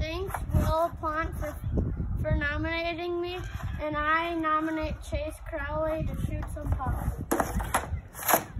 Thanks, Will Plant, for nominating me, and I nominate Chase Crowley to shoot some pucks.